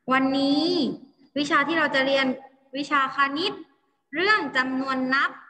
วันนี้วิชาที่เราจะเรียนวิชาคณิตเรื่องจำนวนนับ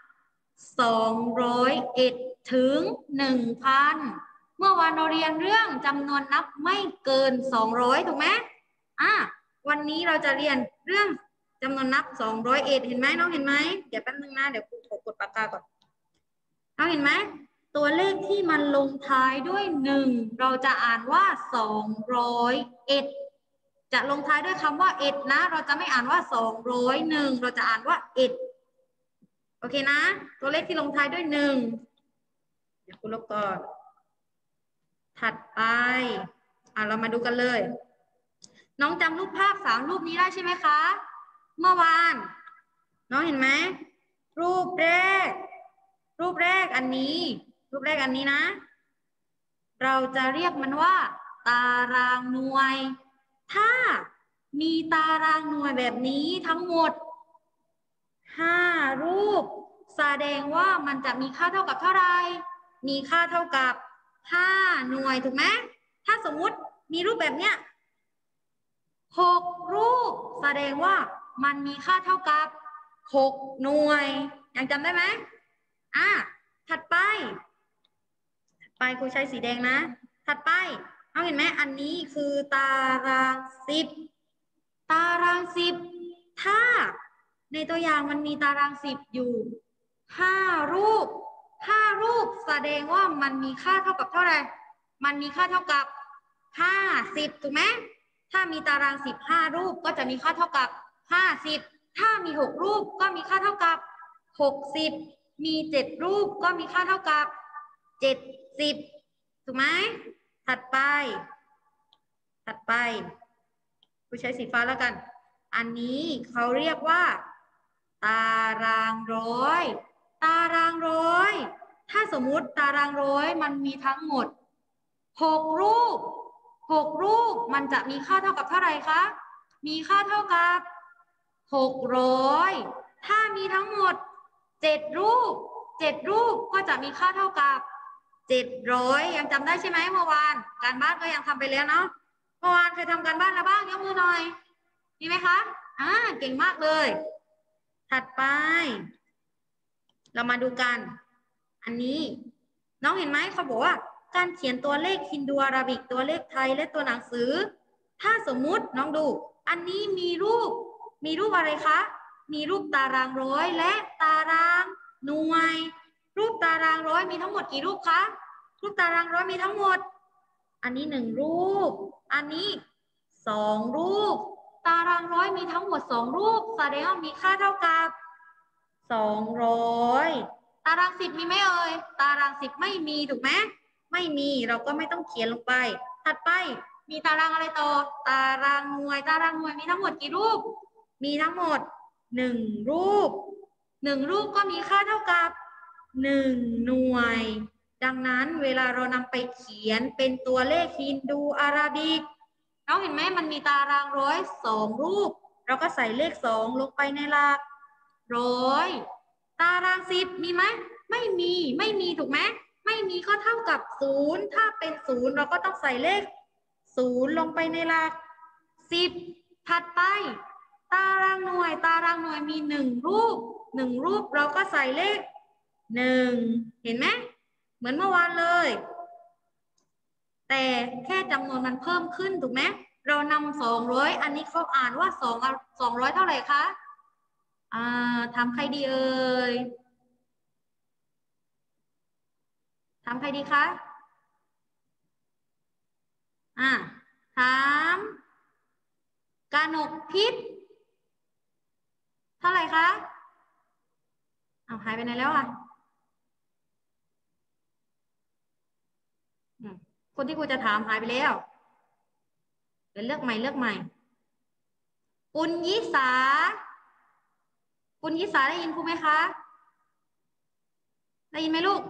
201ถึง 1,000 เมื่อวานเราเรียนเรื่องจำนวนนับไม่เกิน200ถูกไหมวันนี้เราจะเรียนเรื่องจำนวนนับ201เห็นไหมน้องเห็นไหมเดี๋ยวแป๊บนึงนะเดี๋ยวครูขอกดปากกาก่อนน้องเห็นไหมตัวเลขที่มันลงท้ายด้วย1เราจะอ่านว่า201จะลงท้ายด้วยคำว่านะเราจะไม่อ่านว่า201เราจะอ่านว่าโอเคนะตัวเลขที่ลงท้ายด้วย1เดี๋ยวคุณลบก่อนถัดไปเรามาดูกันเลยน้องจำรูปภาพ3รูปนี้ได้ใช่ไหมคะเมื่อวานน้องเห็นไหมรูปแรกอันนี้นะเราจะเรียกมันว่าตารางหน่วยถ้ามีตารางหน่วยแบบนี้ทั้งหมด5รูปแสดงว่ามันจะมีค่าเท่ากับเท่าไหร่มีค่าเท่ากับ5หน่วยถูกไหมถ้าสมมุติมีรูปแบบเนี้ย6รูปแสดงว่ามันมีค่าเท่ากับ6หน่วยยังจำได้ไหมถัดไปครูใช้สีแดงนะถัดไปเอาเห็นไหมอันนี้คือตาราง10ถ้าในตัวอย่างมันมีตาราง10อยู่5รูปแสดงว่ามันมีค่าเท่ากับเท่าไหร่มันมีค่าเท่ากับ50ถูกไหมถ้ามีตาราง15รูปก็จะมีค่าเท่ากับ50ถ้ามี6รูปก็มีค่าเท่ากับ60มี7รูปก็มีค่าเท่ากับ70ถูกไหมถัดไปกูใช้สีฟ้าแล้วกันอันนี้เขาเรียกว่าตารางร้อยถ้าสมมุติตารางร้อยมันมีทั้งหมด6รูปมันจะมีค่าเท่ากับเท่าไหร่คะมีค่าเท่ากับ600ถ้ามีทั้งหมด7รูปก็จะมีค่าเท่ากับ700ยังจำได้ใช่ไหมเมื่อวานการบ้านก็ยังทำไปแล้วเนาะเมื่อวานเคยทำการบ้านแล้วบ้างยกมือหน่อยมีไหมคะเก่งมากเลยถัดไปเรามาดูกันอันนี้น้องเห็นไหมเขาบอกว่าการเขียนตัวเลขฮินดูอาราบิกตัวเลขไทยและตัวหนังสือถ้าสมมุติน้องดูอันนี้มีรูปอะไรคะมีรูปตารางร้อยและตารางหน่วยรูปตารางร้อยมีทั้งหมดกี่รูปคะรูปตารางร้อยมีทั้งหมดอันนี้1รูปอันนี้2รูปตารางร้อยมีทั้งหมด2รูปแสดงว่ามีค่าเท่ากับ200ตาราง10มีไหมเอ่ยตาราง10ไม่มีถูกไหมไม่มีเราก็ไม่ต้องเขียนลงไปถัดไปมีตารางอะไรต่อตารางหน่วยมีทั้งหมดกี่รูปมีทั้งหมด1รูปก็มีค่าเท่ากับ1หน่วยดังนั้นเวลาเรานำไปเขียนเป็นตัวเลขฮินดูอาราบิกน้องเห็นไหมมันมีตารางร้อย2รูปเราก็ใส่เลข2ลงไปในหลักร้อยตาราง10มีไหมไม่มีถูกไหมไม่มีก็เท่ากับ0ถ้าเป็น0เราก็ต้องใส่เลข0ลงไปในหลัก10ถัดไปตารางหน่วยมี1รูปเราก็ใส่เลข1เห็นไหมเหมือนเมื่อวานเลยแต่แค่จำนวนมันเพิ่มขึ้นถูกไหมเรานำ200อันนี้เขาอ่านว่า200เท่าไหร่คะถามใครดีเอ่ยถามใครดีคะถามกนกพิษเท่าไหร่คะหายไปไหนแล้วคนที่ครูจะถามหายไปแล้วเดี๋ยวเลือกใหม่ปุณยิสาได้ยินครูไหมคะได้ยินไหมลูก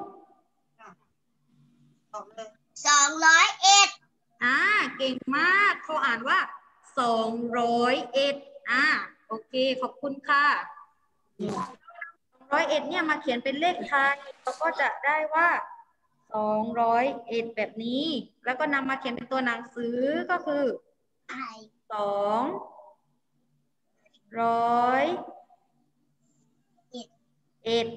201 เก่งมากเขาอ่านว่า201โอเคขอบคุณค่ะ201เนี่ยมาเขียนเป็นเลขไทยเราก็จะได้ว่า201แบบนี้แล้วก็นำมาเขียนเป็นตัวหนังสือก็คือ2 101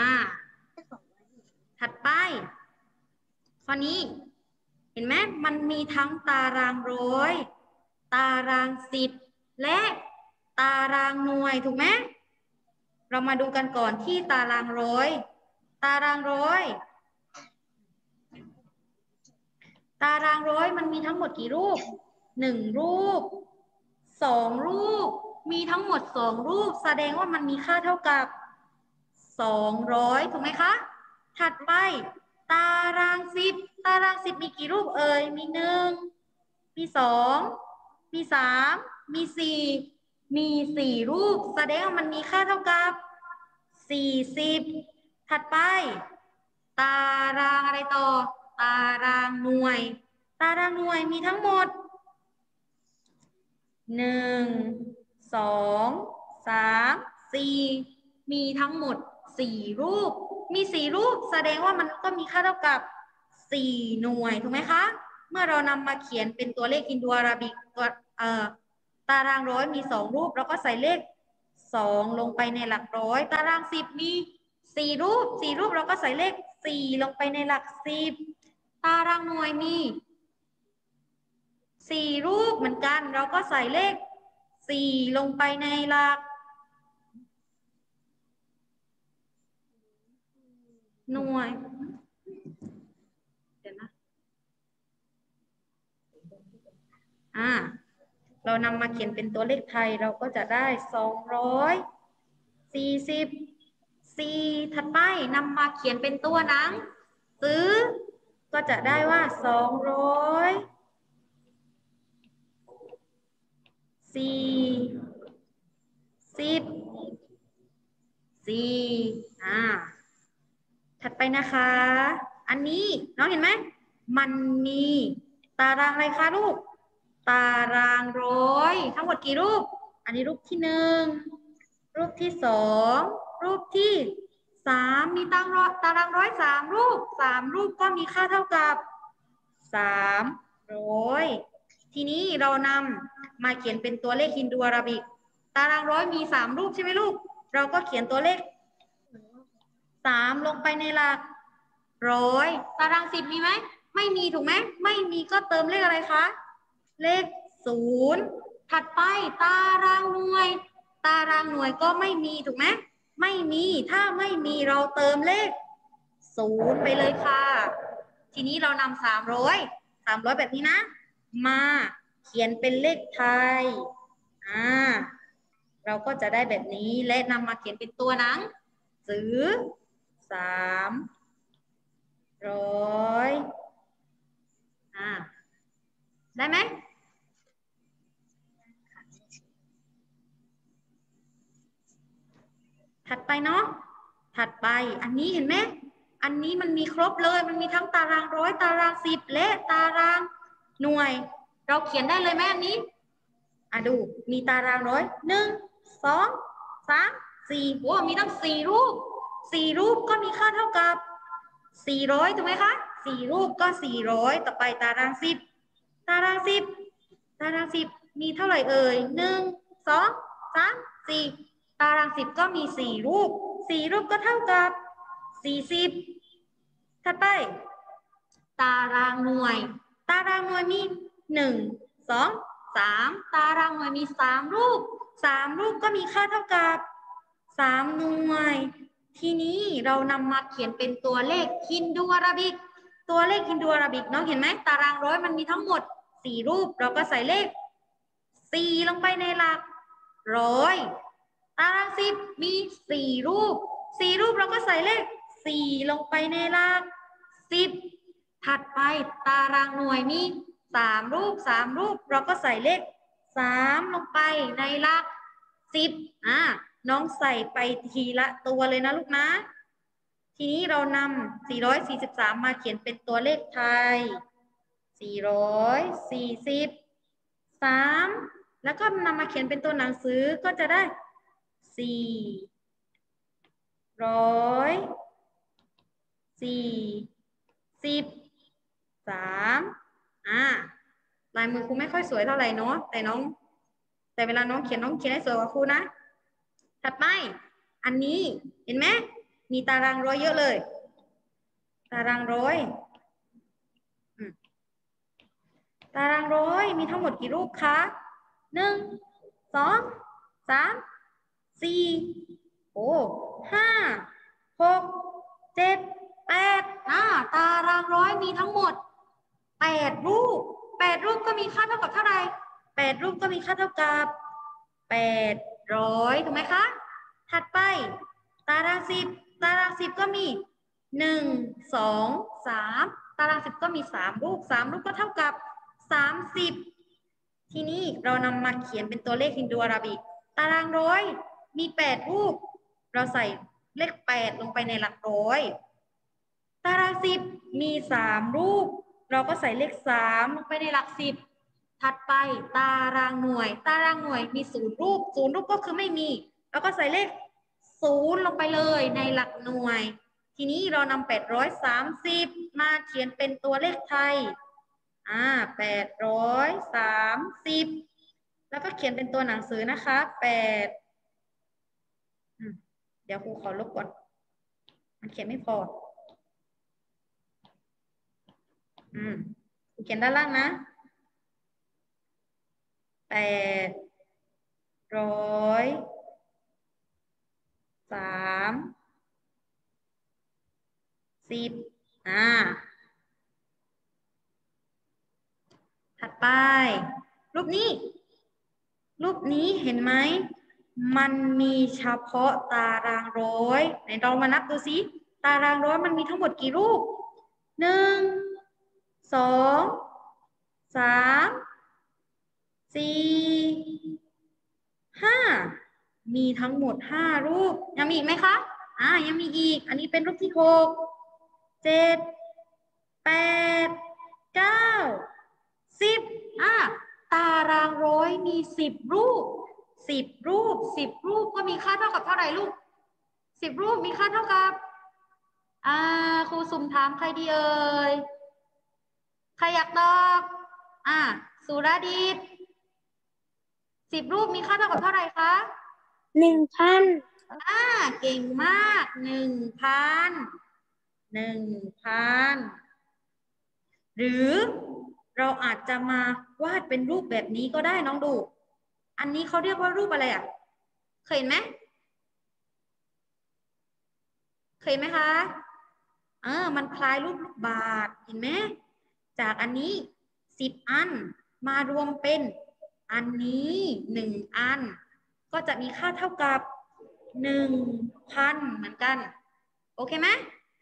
ถัดไปข้อนี้เห็นไหมมันมีทั้งตารางร้อยตารางสิบและตารางหน่วยถูกไหมเรามาดูกันก่อนที่ตารางร้อยตารางร้อยมันมีทั้งหมดกี่รูป1รูป2รูปมีทั้งหมด2รูปแสดงว่ามันมีค่าเท่ากับ200ถูกไหมคะถัดไปตารางสิบมีกี่รูปเอ่ยมี1มี2มี3มี4มี4รูปแสดงว่ามันมีค่าเท่ากับ40ถัดไปตารางอะไรต่อตารางหน่วยมีทั้งหมด1 2 3 4มีทั้งหมด4รูปมี4รูปแสดงว่ามันก็มีค่าเท่ากับ4หน่วยถูกไหมคะเมื่อเรานำมาเขียนเป็นตัวเลขอินโดอาราบิกตัวตารางร้อยมี2รูปแล้วก็ใส่เลข2ลงไปในหลักร้อยตาราง10มี4รูปเราก็ใส่เลข4ลงไปในหลัก10ตารางหน่วยมี4รูปเหมือนกันเราก็ใส่เลข4ลงไปในหลักหน่วยเดี๋ยวนะเรานำมาเขียนเป็นตัวเลขไทยเราก็จะได้244ถัดไปนำมาเขียนเป็นตัวหนังสือก็จะได้ว่าถัดไปนะคะอันนี้น้องเห็นไหมมันมีตารางอะไรคะลูกตารางร้อยทั้งหมดกี่รูปอันนี้รูปที่1รูปที่2รูปที่3มีตารางร้อย3รูปก็มีค่าเท่ากับ300ทีนี้เรานำมาเขียนเป็นตัวเลขฮินดูอาราบิกตารางร้อยมี3รูปใช่ไหมลูกเราก็เขียนตัวเลข3ลงไปในหลักร้อยตาราง10มีไหมไม่มีถูกไหมไม่มีก็เติมเลขอะไรคะเลข0ถัดไปตารางหน่วยก็ไม่มีถูกไหมไม่มีถ้าไม่มีเราเติมเลข0ไปเลยค่ะทีนี้เรานำ300แบบนี้นะมาเขียนเป็นเลขไทยเราก็จะได้แบบนี้และนำมาเขียนเป็นตัวหนังสือ300ได้ไหมถัดไปเนาะถัดไปอันนี้เห็นไหมอันนี้มันมีครบเลยมันมีทั้งตารางร้อยตาราง10และตารางหน่วยเราเขียนได้เลยไหมอันนี้ดูมีตารางร้อย1 2 3 4โอ้มีตั้ง4รูปก็มีค่าเท่ากับ400ถูกไหมคะ4รูปก็400ต่อไปตาราง10มีเท่าไหร่เอ่ย1 2 3 4ตาราง10ก็มี4รูปก็เท่ากับ40ถัดไปตารางหน่วยมี1 2 3ตารางหน่วยมี3รูปก็มีค่าเท่ากับ3หน่วยทีนี้เรานำมาเขียนเป็นตัวเลขฮินดูอาราบิกน้องเห็นไหมตารางร้อยมันมีทั้งหมด4รูปเราก็ใส่เลข4ลงไปในหลักร้อยตาราง10มี4รูปเราก็ใส่เลข4ลงไปในหลัก10ถัดไปตารางหน่วยมี3รูปเราก็ใส่เลข3ลงไปในหลัก10น้องใส่ไปทีละตัวเลยนะลูกนะทีนี้เรานำ443มาเขียนเป็นตัวเลขไทย443แล้วก็นำมาเขียนเป็นตัวหนังสือก็จะได้443ลายมือครูไม่ค่อยสวยเท่าไหร่เนาะแต่น้องแต่เวลาน้องเขียนให้สวยกว่าครูนะถัดไปอันนี้เห็นไหมมีตารางร้อยเยอะเลยตารางร้อยตารางร้อยมีทั้งหมดกี่รูปคะ1 2 3 4โอ้5 6 7 8ตารางร้อยมีทั้งหมด8 รูป8 รูปก็มีค่าเท่ากับเท่าไหร่8 รูปก็มีค่าเท่ากับ800ถูกไหมคะถัดไปตาราง10ก็มี1 2 3ตาราง10ก็มี3 รูป3 รูปก็เท่ากับ30ทีนี้เรานำมาเขียนเป็นตัวเลขฮินดูอาราบิกตารางร้อยมี8 รูปเราใส่เลข8ลงไปในหลักร้อยตาราง10มี3 รูปเราก็ใส่เลข3ลงไปในหลัก10ถัดไปตารางหน่วยมี0 รูป0 รูปก็คือไม่มีเราก็ใส่เลข0ลงไปเลยในหลักหน่วยทีนี้เรานำ830มาเขียนเป็นตัวเลขไทย830แล้วก็เขียนเป็นตัวหนังสือนะคะเดี๋ยวครูขอลบก่อนมันเขียนไม่พอครูเขียนด้านล่างนะ830ถัดไปรูปนี้เห็นไหมมันมีเฉพาะตารางร้อยไหนเรามานับดูสิตารางร้อยมันมีทั้งหมดกี่รูป1 2 3 4 5มีทั้งหมด5 รูปยังมีอีกไหมคะยังมีอีกอันนี้เป็นรูปที่6 7 8 9 10ตารางร้อยมี10 รูป10 รูปก็มีค่าเท่ากับเท่าไหร่ลูก10 รูปมีค่าเท่ากับครูสุ่มถามใครดีเอ่ยใครอยากตอบสุรดิษฐ์10 รูปมีค่าเท่ากับเท่าไหร่คะ 1,000 เก่งมาก1,000หรือเราอาจจะมาวาดเป็นรูปแบบนี้ก็ได้น้องดูอันนี้เขาเรียกว่ารูปอะไรเคยเห็นไหมคะมันคล้ายรูปลูกบาศก์เห็นไหมจากอันนี้10 อันมารวมเป็นอันนี้1 อันก็จะมีค่าเท่ากับ1,000เหมือนกันโอเคไหม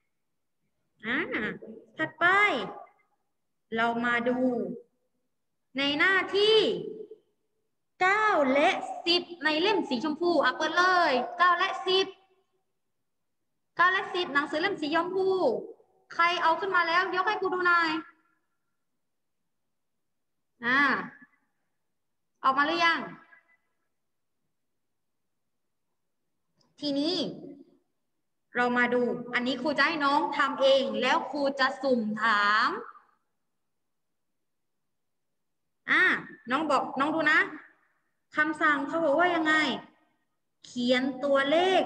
ถัดไปเรามาดูในหน้าที่9 และ 10ในเล่มสีชมพูเปิดเลย9 และ 10หนังสือเล่มสีชมพูใครเอาขึ้นมาแล้วยกให้ครูดูหน่อยออกมาหรือยังทีนี้เรามาดูอันนี้ครูจะให้น้องทำเองแล้วครูจะสุ่มถามน้องดูนะคำสั่งเขาบอกว่ายังไงเขียนตัวเลข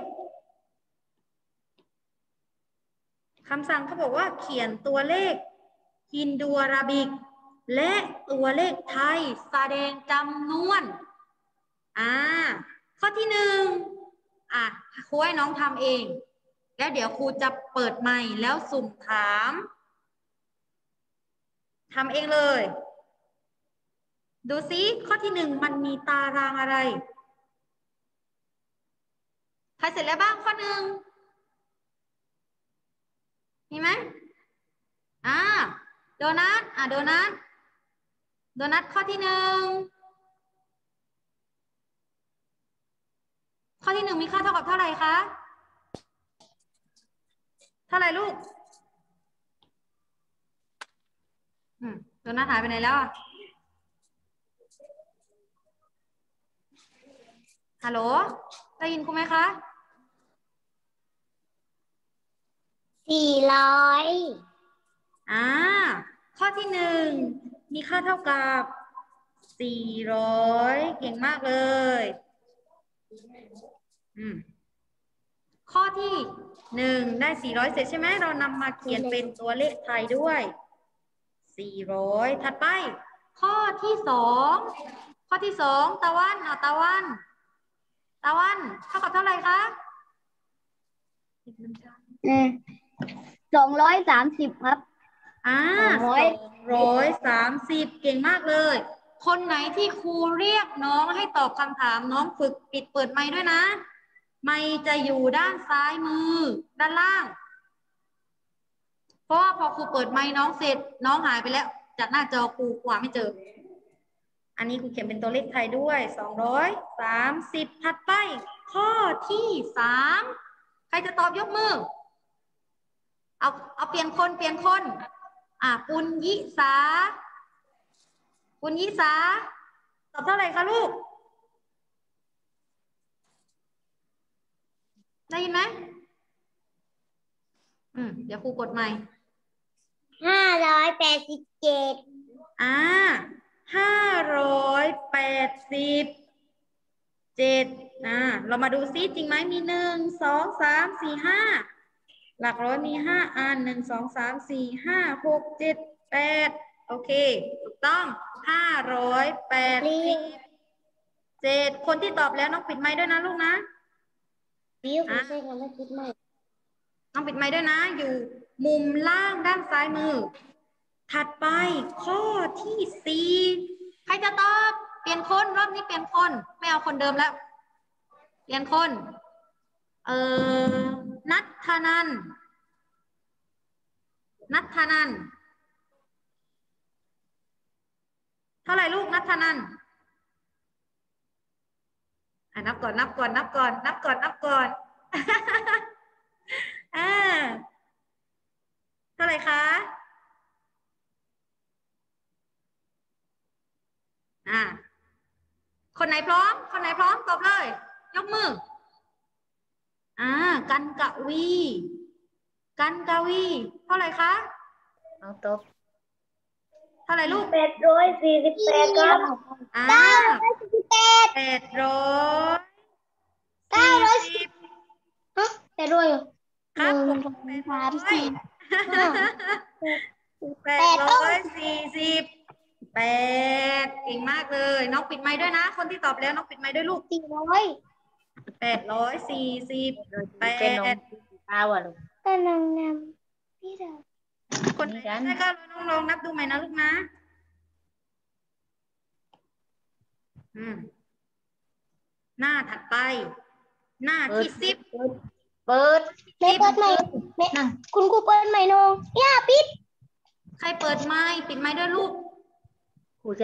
คำสั่งเขาบอกว่าเขียนตัวเลขฮินดูอาราบิกและตัวเลขไทยแสดงจำนวนข้อที่1ครูให้น้องทำเองแล้วเดี๋ยวครูจะเปิดไมค์แล้วสุ่มถามทำเองเลยดูซิข้อที่1มันมีตารางอะไรใครเสร็จแล้วบ้างข้อ1มีไหมโดนัทโดนัทข้อที่1ข้อที่1มีค่าเท่ากับเท่าไหร่คะเท่าไหร่ลูกโดนัทหายไปไหนแล้วฮัลโหลได้ยินครูไหมคะ 400 ข้อที่1มีค่าเท่ากับ 400เก่งมากเลยข้อที่1ได้400เสร็จใช่ไหมเรานำมาเขียนเป็นตัวเลขไทยด้วย400ถัดไปข้อที่2ตะวันตะวันเท่ากับเท่าไหร่คะ 230ครับ 230เก่งมากเลยคนไหนที่ครูเรียกน้องให้ตอบคำถามน้องฝึกปิดเปิดไมค์ด้วยนะไมค์จะอยู่ด้านซ้ายมือด้านล่างเพราะว่าพอครูเปิดไมค์น้องเสร็จน้องหายไปแล้วจากหน้าจอครูหาไม่เจออันนี้ครูเขียนเป็นตัวเลขไทยด้วย230ถัดไปข้อที่3ใครจะตอบยกมือเอาเปลี่ยนคนปุญยิสาตอบเท่าไหร่คะลูกได้ยินไหมเดี๋ยวครูกดใหม่ 587 587เรามาดูซิจริงไหมมี1 2 3 4 5หลักร้อยมี5อัน1 2 3 4 5 6 7 8โอเคถูกต้อง587คนที่ตอบแล้วน้องปิดไมค์ด้วยนะลูกนะน้องปิดไมค์ด้วยนะอยู่มุมล่างด้านซ้ายมือถัดไปข้อที่4ใครจะตอบเปลี่ยนคนรอบนี้เปลี่ยนคนไม่เอาคนเดิมแล้วเปลี่ยนคนนัทธนันเท่าไหร่ลูกนัทธนันนับก่อนเท่าไหร่คะคนไหนพร้อมตอบเลยยกมือกันกวีเท่าไหร่คะเอาตบเท่าไหร่ลูก 848ครับ 840ครับ848เก่งมากเลยน้องปิดไมค์ด้วยนะคนที่ตอบแล้วน้องปิดไมค์ด้วยลูก848 ก็นางงามพี่ดาวคนไหนได้ก็ลองนับดูใหม่นะลูกนะหน้าถัดไปหน้าที่10 เปิดใหม่คุณครูเปิดใหม่น้องปิดใครเปิดไมค์ปิดไมค์ด้วยลูกครูใจ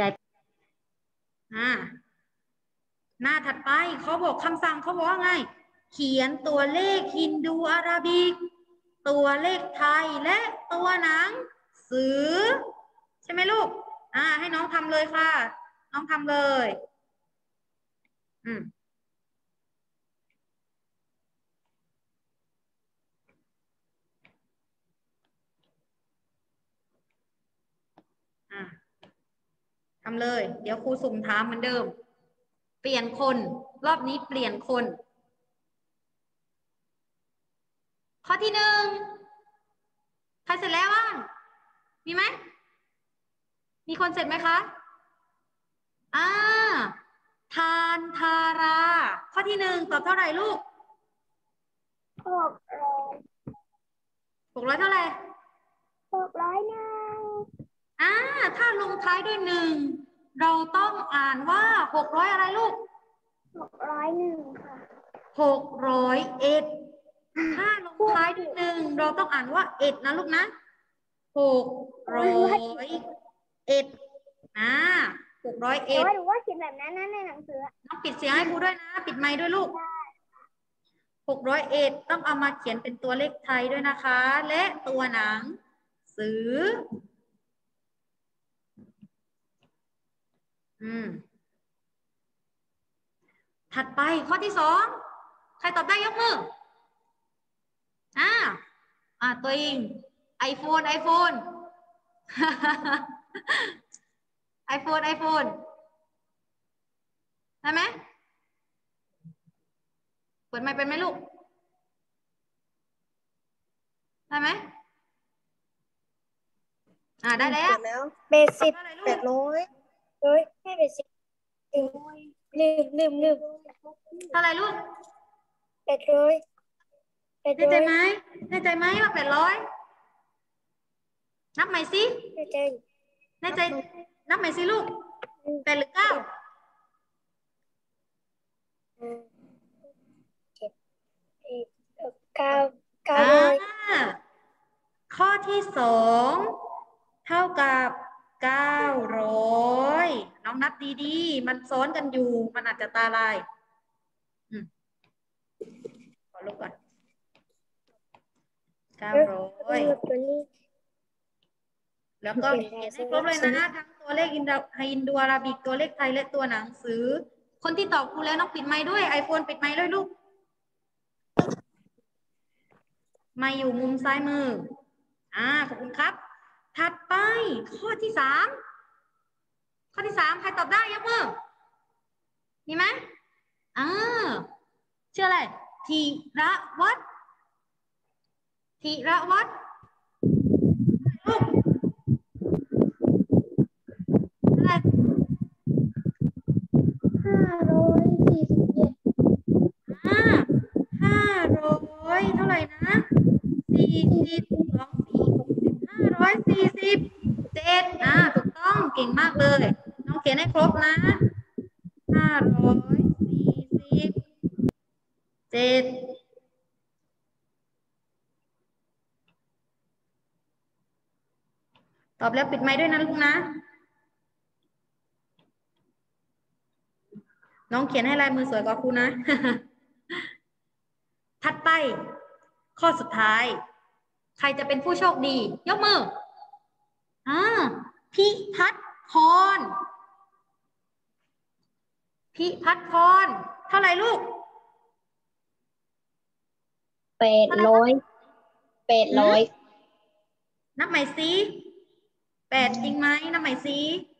หน้าถัดไปเขาบอกคำสั่งเขาบอกว่าไงเขียนตัวเลขฮินดูอาราบิกตัวเลขไทยและตัวหนังสือใช่ไหมลูกให้น้องทำเลยค่ะน้องทำเลยทำเลยเดี๋ยวครูสุ่มถามเหมือนเดิมเปลี่ยนคนรอบนี้เปลี่ยนคนข้อที่1ใครเสร็จแล้วบ้างมีไหมมีคนเสร็จไหมคะทานทาราข้อที่1ตอบเท่าไหร่ลูก600เท่าไหร่601ถ้าลงท้ายด้วย1เราต้องอ่านว่า600อะไรลูก 601ค่ะ 601ถ้าลงท้ายด้วย1เราต้องอ่านว่า1นะลูกนะ601601 หรือว่าเขียนแบบนั้นในหนังสือน้องปิดเสียงให้ครูด้วยนะปิดไมค์ด้วยลูก601ต้องเอามาเขียนเป็นตัวเลขไทยด้วยนะคะและตัวหนังสือถัดไปข้อที่2ใครตอบได้ยกมือตัวเอง iPhone ไอโฟนได้ไหมเปิดไมค์เป็นไหมลูกได้ไหมได้แล้วเบสิบเท่าไหร่ลูแปกดร้อยให้เบสิบลืมเท่าไหร่ลูก 800 แน่ใจไหมแน่ใจไหมว่า800นับใหม่สิแน่ใจแน่ใจนับใหม่สิลูก8หรือ9 900 ข้อที่2เท่ากับ900น้องนับดีๆมันซ้อนกันอยู่มันอาจจะตาลายขอลบก่อน900แล้วก็เขียนให้ครบเลยนะทั้งตัวเลขอินโดอาราบิกตัวเลขไทยและตัวหนังสือคนที่ตอบครูแล้วน้องปิดไมค์ด้วย iPhone ปิดไมค์ด้วยลูกไมค์อยู่มุมซ้ายมือขอบคุณครับถัดไปข้อที่3ใครตอบได้ยกมือมีไหมชื่ออะไรธีระวัฒน์ลูกอะไร500เท่าไหร่นะ547ถูกต้องเก่งมากเลยน้องเขียนให้ครบนะ547ตอบแล้วปิดไมค์ด้วยนะลูกนะน้องเขียนให้ลายมือสวยกว่าครูนะ ถัดไปข้อสุดท้ายใครจะเป็นผู้โชคดียกมือพิพัฒน์พรเท่าไหร่ลูก 800 นับใหม่สิ8จริงไหมนับใหม่สิ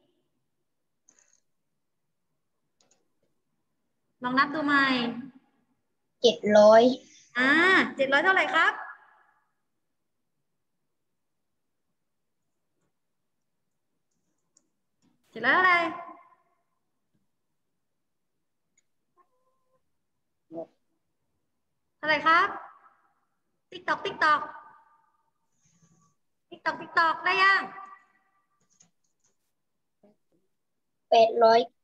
ลองนับดูใหม่ 700 700เท่าไหร่ครับ700เท่าไหร่ครับติ๊กตอกได้ยัง 899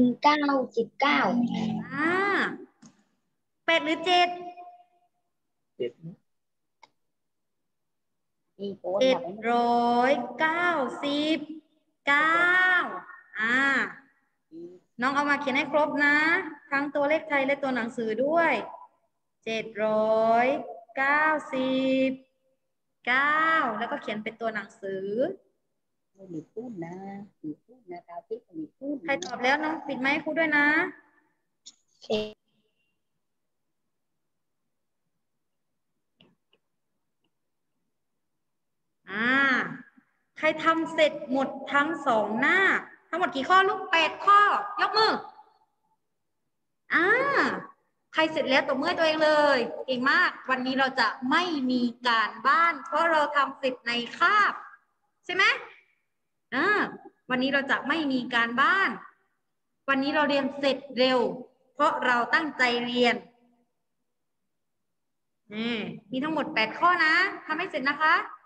8หรือ7 799น้องเอามาเขียนให้ครบนะทั้งตัวเลขไทยและตัวหนังสือด้วย799แล้วก็เขียนเป็นตัวหนังสือใครตอบแล้วน้องปิดไมค์ให้ครูด้วยนะใครทำเสร็จหมดทั้ง2หน้าทั้งหมดกี่ข้อลูก8ข้อยกมือใครเสร็จแล้วตบมือตัวเองเลยเก่งมากวันนี้เราจะไม่มีการบ้านเพราะเราทำเสร็จในคาบใช่ไหมวันนี้เราจะไม่มีการบ้านวันนี้เราเรียนเสร็จเร็วเพราะเราตั้งใจเรียนมีทั้งหมด8ข้อนะทำให้เสร็จนะคะ